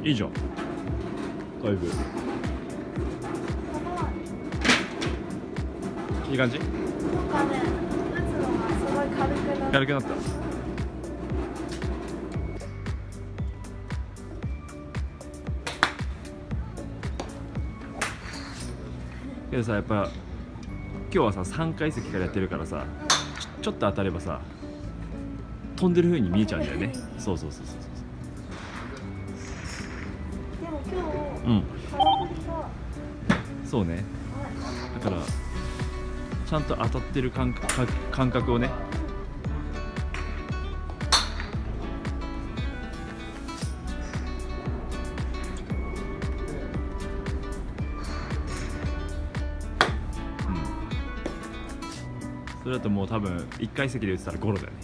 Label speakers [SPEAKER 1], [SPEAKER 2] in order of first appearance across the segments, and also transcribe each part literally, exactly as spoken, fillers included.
[SPEAKER 1] いいじゃん。だいぶいい感じ。
[SPEAKER 2] なんかね、打つのがすごい軽くなった。
[SPEAKER 1] 軽くなった。けどさ、やっぱ今日はささんかい席からやってるからさ、ちょ、ちょっと当たればさ飛んでる風に見えちゃうんだよね。そうそうそうそう
[SPEAKER 2] でも今日、
[SPEAKER 1] うん、
[SPEAKER 2] 空振りが
[SPEAKER 1] そうね。だからちゃんと当たってる感覚、感覚をね。それだともう多分いっかい席で打ってたらゴロだよね。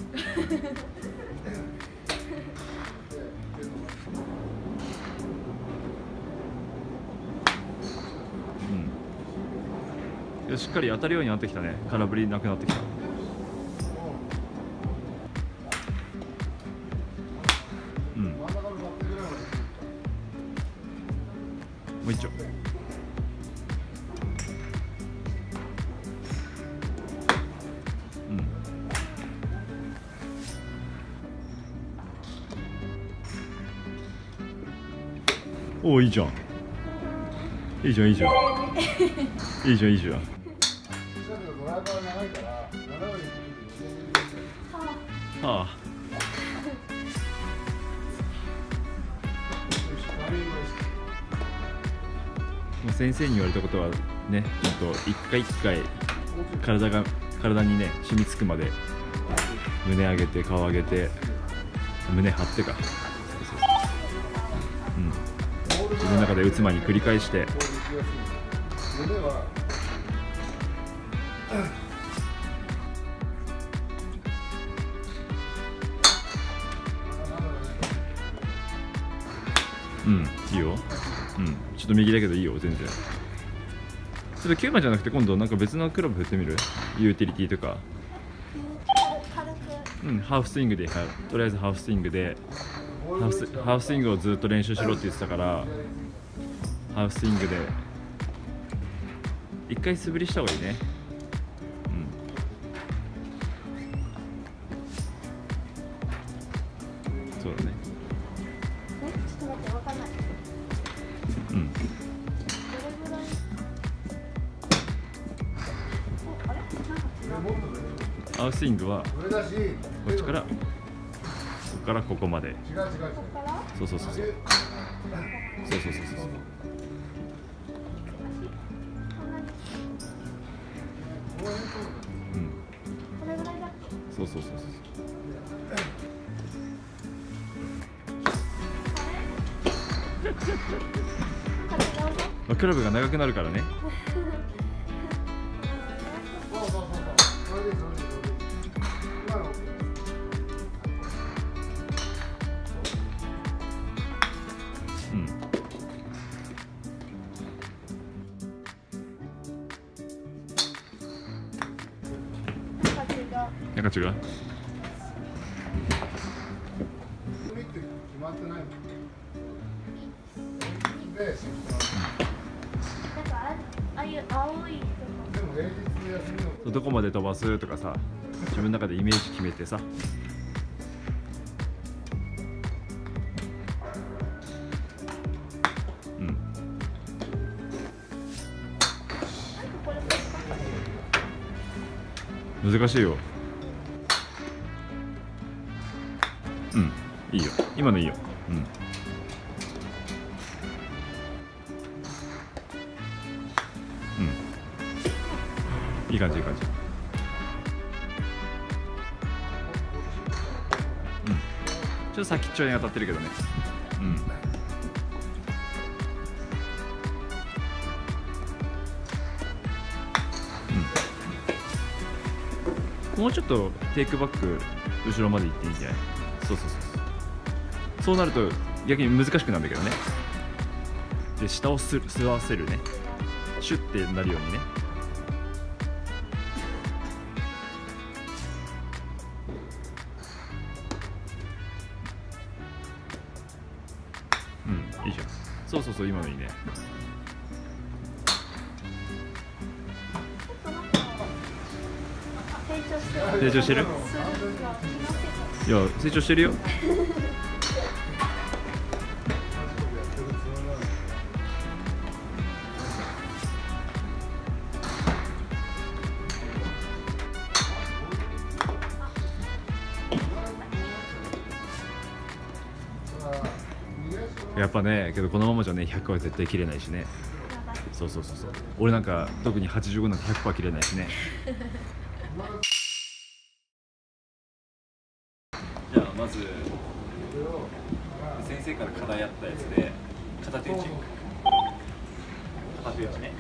[SPEAKER 1] うん、しっかり当たるようになってきたね。空振りなくなってきた。うん、もう一丁。おお、いいじゃん。いいじゃん、いいじゃん。いいじゃん、いいじゃん。はあ。もう先生に言われたことはね、ちょっと一回一回体が体にね染みつくまで胸上げて顔上げて胸張ってか。自分の中で打つ前に繰り返して、うん、いいよ。うん、ちょっと右だけどいいよ、全然。ちょっとキューバじゃなくて今度なんか別のクラブ振ってみる？ユーティリティとか。うん、ハーフスイングで、とりあえずハーフスイングでハーフス、ハーフスイングをずっと練習しろって言ってたから、ハーフスイングで一回素振りした方がいいね。うん、そうだね。
[SPEAKER 2] え、ちょっと待って、わかんない。
[SPEAKER 1] うん。
[SPEAKER 2] どれぐらい？お、あれ？なんか違う。
[SPEAKER 1] ハーフスイングはこっちからここからここまで。
[SPEAKER 2] ここから？
[SPEAKER 1] そうそうそうそう。そうそうそうそう。うん。
[SPEAKER 2] これぐらいだっけ？
[SPEAKER 1] そうそうそうそう。まあクラブが長くなるからね。うん。なんか違う。どこまで飛ばすとかさ、自分の中でイメージ決めてさ。うん。難しいよ。うん、いいよ。今のいいよ。うん。うん。いい感じ、いい感じ。うん。ちょっと先っちょに当たってるけどね。うん。うん。もうちょっとテイクバック後ろまで行っていいんじゃない？そうそうそうそう。そうなると逆に難しくなるんだけどね。で、下をす吸わせるね。シュッてなるようにね。うん。 いいじゃん。そうそうそう、今のいいね。
[SPEAKER 2] 成長してる。
[SPEAKER 1] 成長してる？いや、成長してるよ。やっぱね、けどこのままじゃねひゃくは絶対切れないしね。そうそうそうそう。俺なんか特にはちじゅうごなんて ひゃくパーセント 切れないしね。じゃあまず先生から課題あったやつで片手打ち。片手打ちね。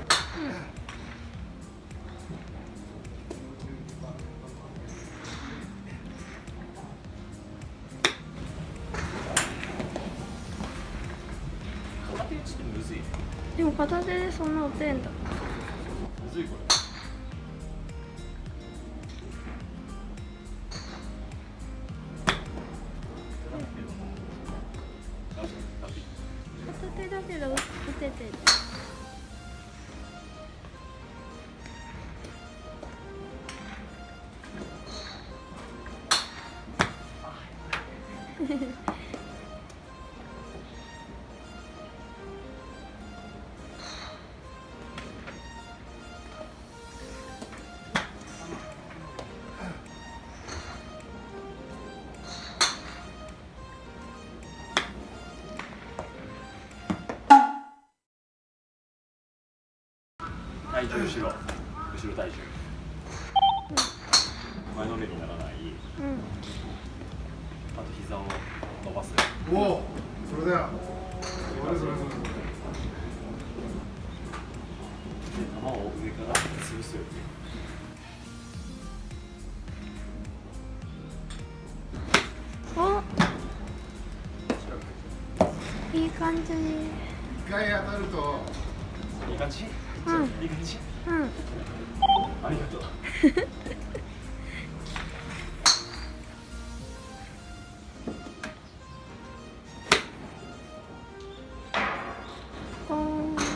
[SPEAKER 1] 片手打ちってむずいね。
[SPEAKER 2] でも片手でそんな打てんだ。
[SPEAKER 1] むずいこれ。
[SPEAKER 2] 片手だけど打ててる。
[SPEAKER 1] 体重後ろ、後ろ体重、前のめりにならない、
[SPEAKER 2] うん。
[SPEAKER 1] あと膝を伸ばす。
[SPEAKER 3] おお、それだよ。それそれそれ。
[SPEAKER 1] で、球を上から潰す。
[SPEAKER 2] お。いい感じ。
[SPEAKER 3] 一回当たると。
[SPEAKER 1] いい感じ？
[SPEAKER 2] うん。
[SPEAKER 1] いい感じ？
[SPEAKER 2] うん。
[SPEAKER 1] ありがとう。
[SPEAKER 2] おー。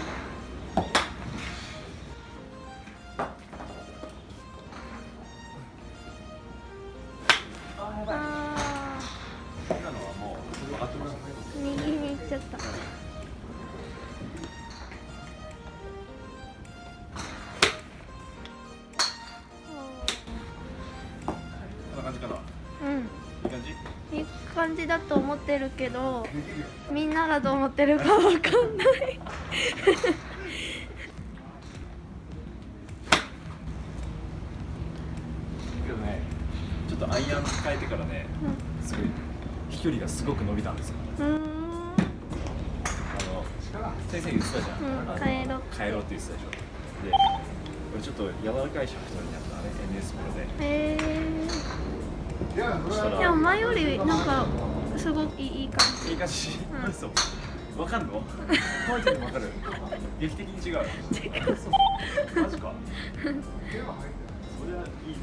[SPEAKER 1] あー、やばい。
[SPEAKER 2] あ
[SPEAKER 1] 今のはもう分かってましたね。
[SPEAKER 2] ー、右に行っちゃった。
[SPEAKER 1] こんな感じかな。
[SPEAKER 2] うん。
[SPEAKER 1] いい感じ？
[SPEAKER 2] いい感じだと思ってるけど、みんながどう思ってるかわかんない。
[SPEAKER 1] けどね、ちょっとアイアン変えてからね、すごい飛距離がすごく伸びたんですよ。
[SPEAKER 2] うーん。
[SPEAKER 1] あの先生言ってたじゃん。
[SPEAKER 2] うん
[SPEAKER 1] あの
[SPEAKER 2] 変えろ
[SPEAKER 1] 変えろって言ってたでしょ。で、俺ちょっと柔らかいシャフトになったね、エヌエス プロで。
[SPEAKER 2] え
[SPEAKER 3] いや、それ
[SPEAKER 2] ー。
[SPEAKER 3] は。
[SPEAKER 2] でも前よりなんかすごくいいいい感じ。
[SPEAKER 1] いい感じ。
[SPEAKER 2] うん
[SPEAKER 1] 嘘。わかんの？こうやってもわかる。劇的に違う。違う。マジか。
[SPEAKER 3] 手は入ってない。
[SPEAKER 1] それはいいね。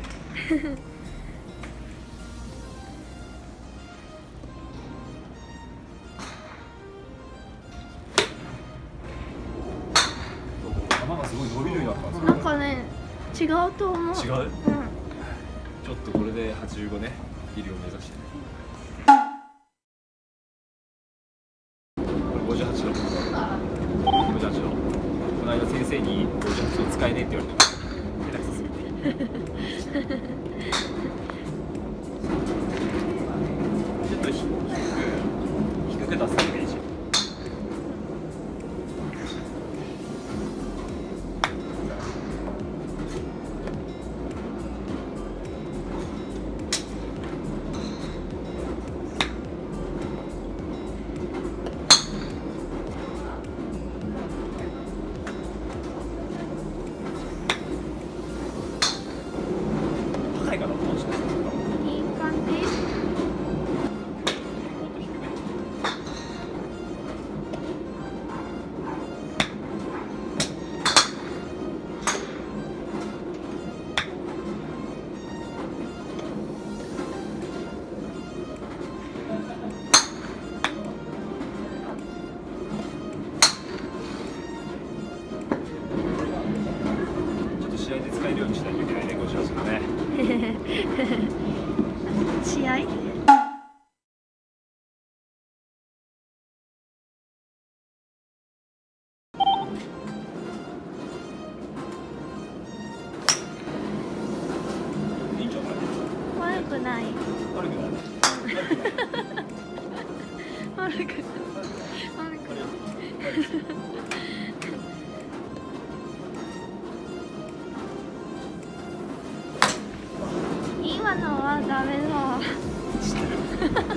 [SPEAKER 1] 球がすごい伸びるようになったんですよ。
[SPEAKER 2] なんかね、違うと思う。
[SPEAKER 1] 違う？
[SPEAKER 2] うん。
[SPEAKER 1] ちょっとこれではちじゅうごね、ギリを目指して。これごじゅうはちど。ごじゅうはちど。この間先生にごじゅうはちど使えねえって言われた。下手くそすぎて。ちょっと低く低く出さなきゃいいし。高いかな。 使えるようにしないといけないね、ごじはちだね。
[SPEAKER 2] 試合？
[SPEAKER 1] いいんじゃない？
[SPEAKER 2] 悪くない。
[SPEAKER 1] 悪くない。
[SPEAKER 2] 悪くない。悪くない。今のはダメだ。
[SPEAKER 1] 知ってる。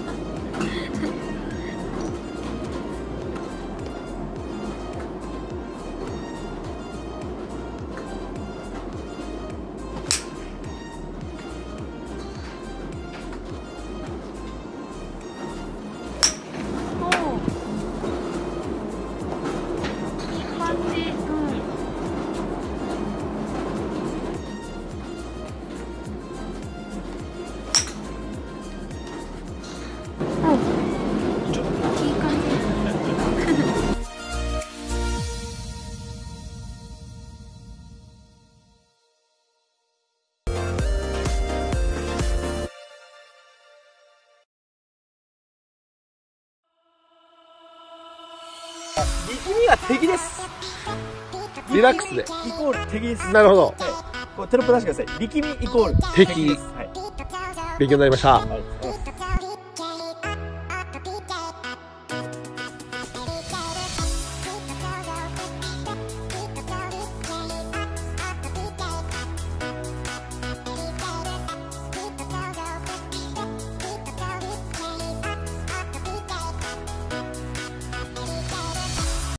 [SPEAKER 4] 力みは敵です。
[SPEAKER 5] リラックスで
[SPEAKER 4] イコール敵です。
[SPEAKER 5] なるほど、
[SPEAKER 4] はい、こうテロップ出してください。力みイコール
[SPEAKER 5] 敵
[SPEAKER 4] です。はい、
[SPEAKER 5] 勉強になりました。
[SPEAKER 4] はい